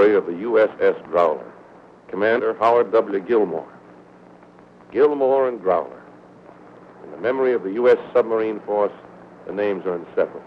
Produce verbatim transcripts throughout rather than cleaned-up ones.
story of the U S S Growler, Commander Howard W. Gilmore. Gilmore and Growler. In the memory of the U S Submarine Force, the names are inseparable.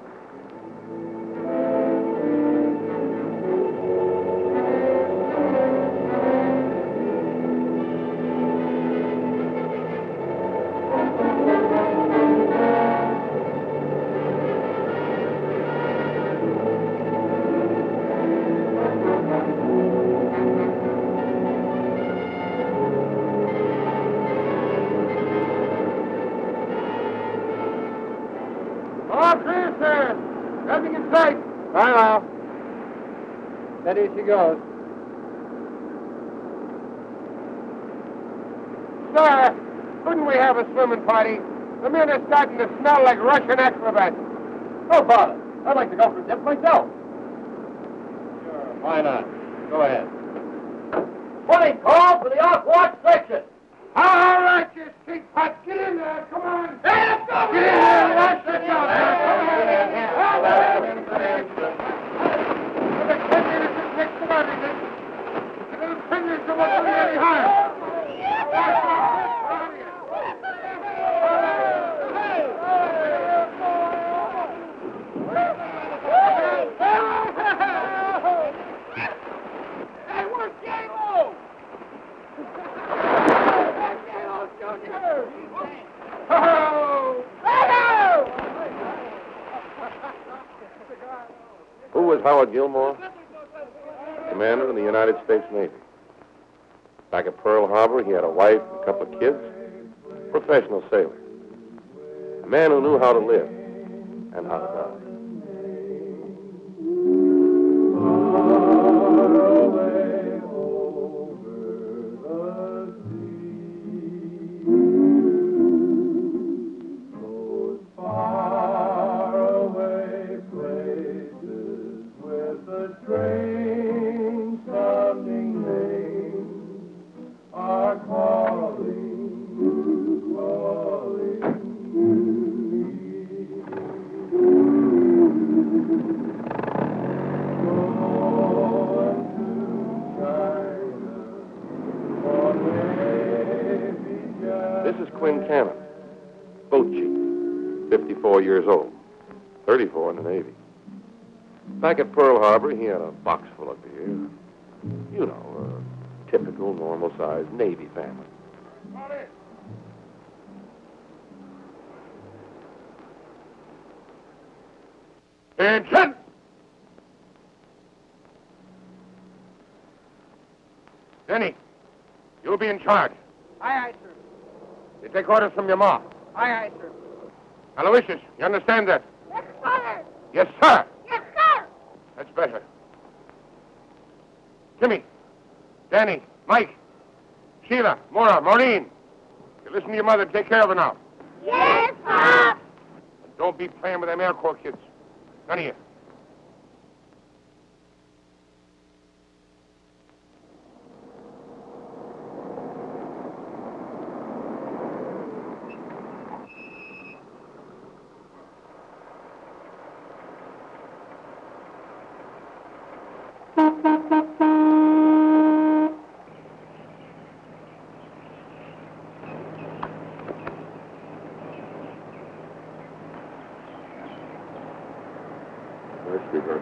Steady she goes. Sir, couldn't we have a swimming party? The men are starting to smell like Russian acrobats. No bother. I'd like to go for a dip myself. Sure, why not? Go ahead. twenty call for the off-watch section. All right, you stink pot. Get in there. Come on. Hey, let's go. Get in there. Let's go. Who was Howard Gilmore? Commander in the United States Navy. Back at Pearl Harbor, he had a wife and a couple of kids. Professional sailor. A man who knew how to live and how to die. This is Quinn Cannon, boat chief, fifty-four years old, thirty-four in the Navy. Back at Pearl Harbor, he had a box full of beer. You know, a typical, normal-sized Navy family. Attention! Denny, you'll be in charge. Aye, aye, sir. You take orders from your ma. Aye, aye, sir. Aloysius, you understand that? Yes, sir. Yes, sir. Yes, sir. That's better. Jimmy, Danny, Mike, Sheila, Maura, Maureen. You listen to your mother. Take care of her now. Yes, sir. And don't be playing with them Air Corps kids. None of you. Let's reverse.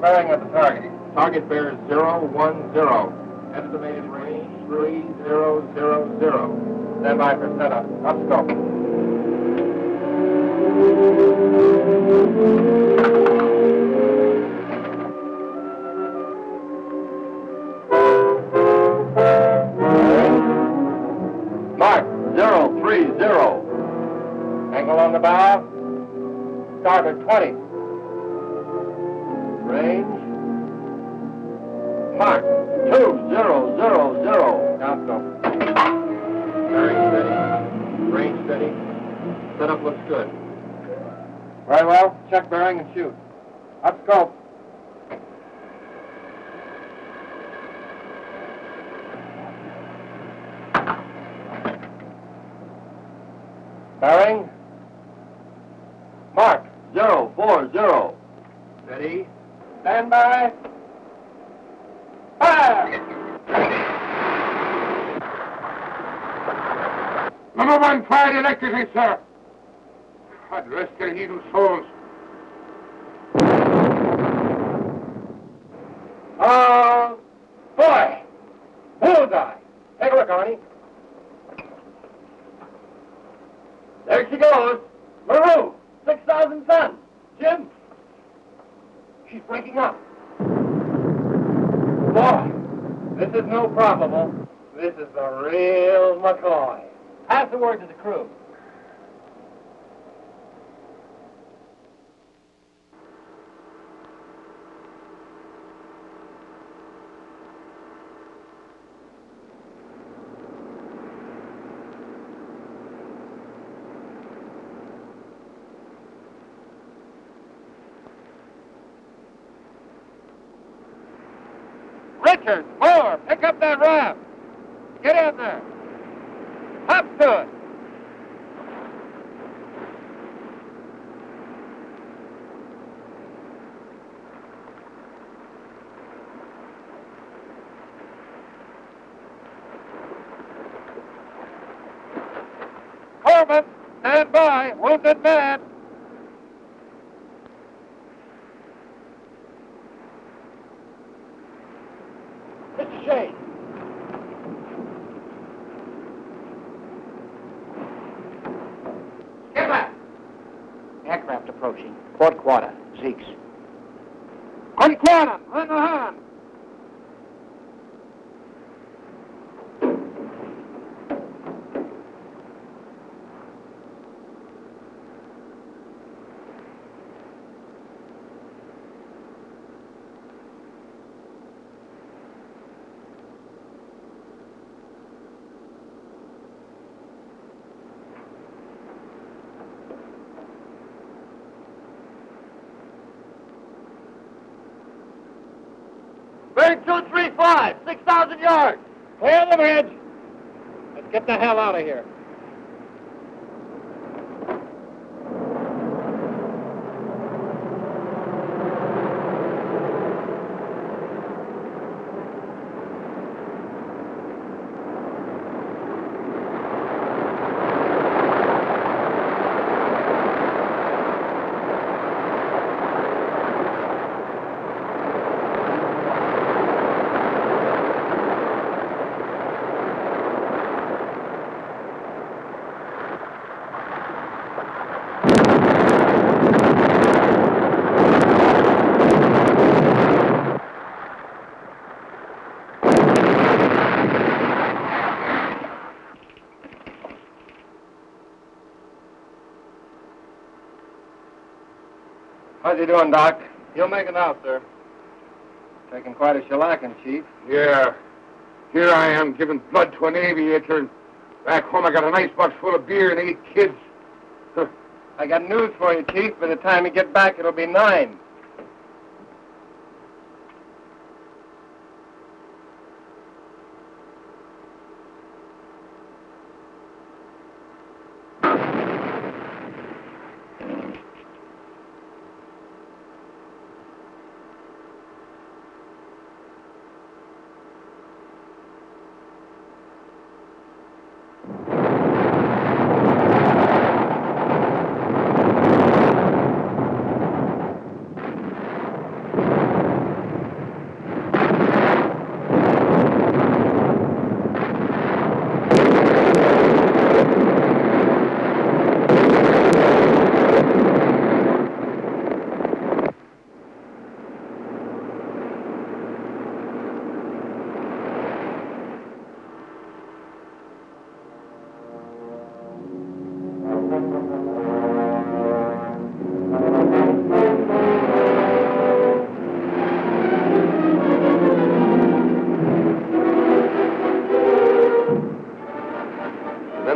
bearing of the target? Target bears zero one zero. Estimated range three zero zero zero. Stand by for setup. Up scope. Mark zero three zero. Angle on the bow. Starboard twenty. Range. Mark two zero zero zero. Down scope. Bearing steady. Range steady. Setup looks good. Very well. Check bearing and shoot. Up scope. Bearing. Mark zero four zero. Steady. Stand by. Fire! Number one fired electrically, sir. God rest their heathen souls. Oh, boy! Bullseye! Take a look, Arnie. There she goes. Maru! Six thousand tons. Jim? She's breaking up. Boy, this is no probable. This is the real McCoy. Pass the word to the crew. Richard, Moore, pick up that raft. Get in there. Hop to it. Corbin, stand by. Wounded man. It's Shane. Skipper! Aircraft approaching. Port quarter. Zeeks. On quarter. Run the hand. Bearing two three five. Six thousand yards. Clear the bridge. Let's get the hell out of here. How's you doing, Doc? You'll make it out, sir. Taking quite a shellacking, Chief. Yeah. Here I am giving blood to an aviator, and back home I got an icebox full of beer and eight kids. Huh. I got news for you, Chief. By the time you get back, it'll be nine.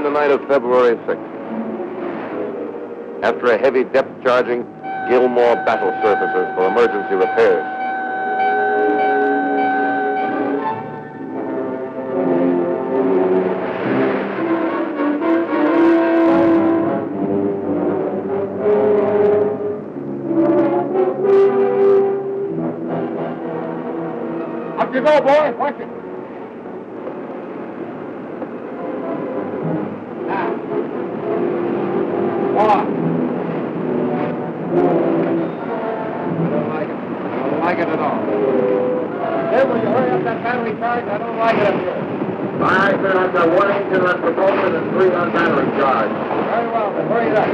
the night of February sixth. After a heavy depth charging, Gilmore battle surfaces for emergency repairs. Up you go, boy. Watch it. Now. One. I don't like it. I don't like it at all. Hey, will you hurry up that battery charge? I don't like it up here. All right, then I've got one engine on propulsion and three on battery charge. Very well, then hurry it up,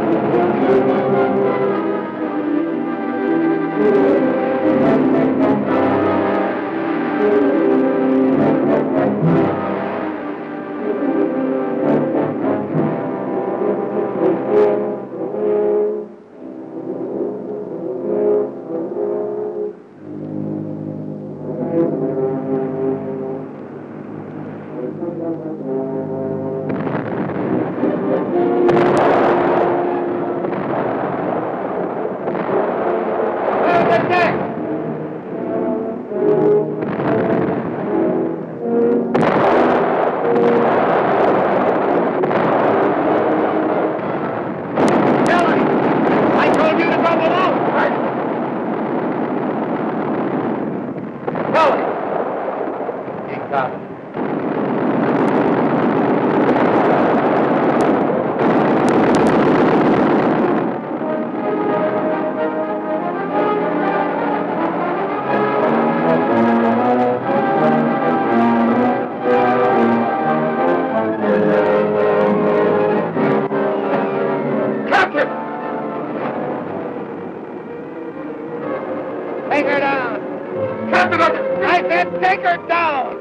Take her down! Captain, I said take her down!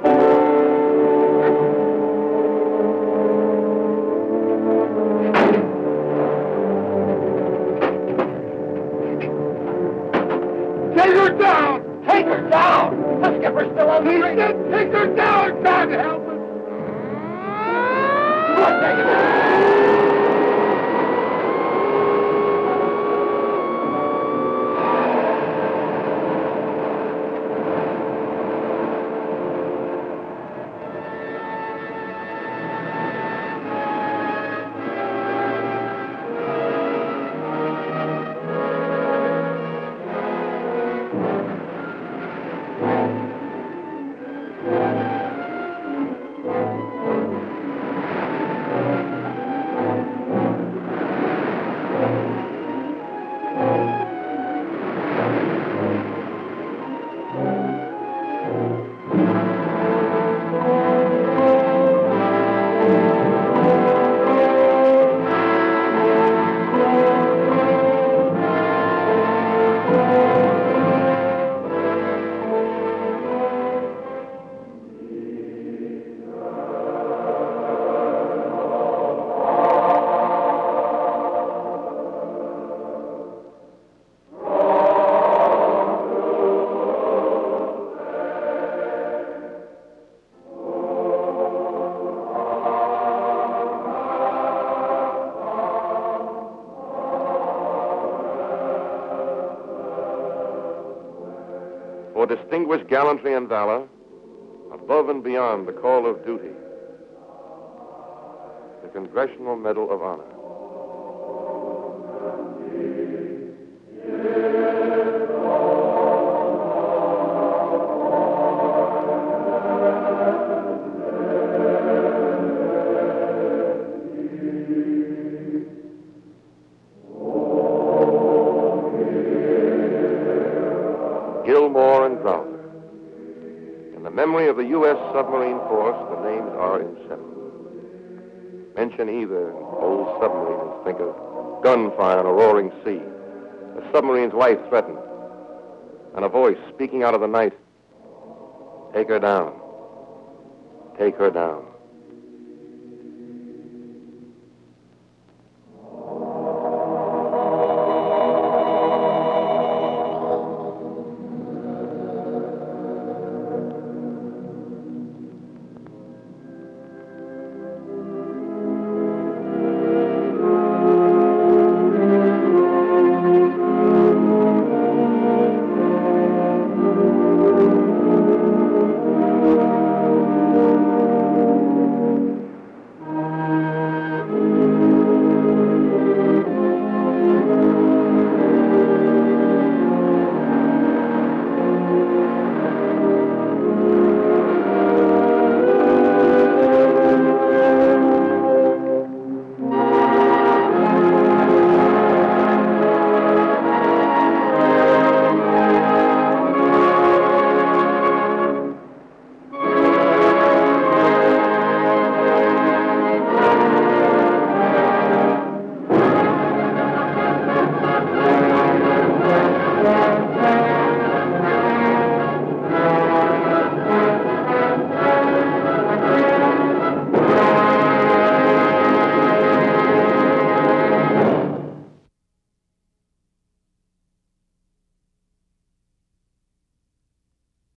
Take her down! Take her down! The skipper's still on the He said take her down! God help us! What, take her down! For distinguished gallantry and valor, above and beyond the call of duty, the Congressional Medal of Honor. Gilmore and Grounder. In the memory of the U S submarine force, the names are inseparable. Mention either, old submarines think of gunfire on a roaring sea, a submarine's life threatened, and a voice speaking out of the night, take her down, take her down.